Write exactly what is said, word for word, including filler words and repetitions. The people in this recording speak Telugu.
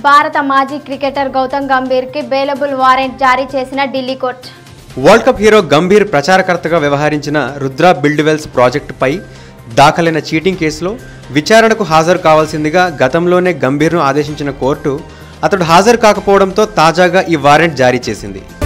భారత మాజీ క్రికెటర్ గౌతమ్ గంభీర్ కి బెయిలబుల్ వారెంట్ జారీ చేసిన Delhi court. World cup hero Gambhir ప్రచారకర్తగా వ్యవహరించిన రుద్ర బిల్డ్వెల్స్ ప్రాజెక్టుపై దాఖలైన చీటింగ్ కేసులో విచారణకు హాజరు కావాల్సిందిగా గతంలోనే గంభీర్ను ఆదేశించిన కోర్టు అతడు హాజరు కాకపోవడంతో తాజాగా ఈ వారెంట్ జారీ చేసింది.